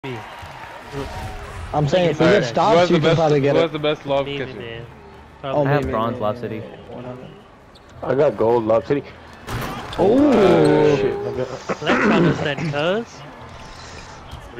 I'm saying if we get stops, you can probably get it. Who has the best Lob Kitchen? Oh, I have bronze Lob City. I got gold Lob City. Oh, shit. Let's understand, cuz.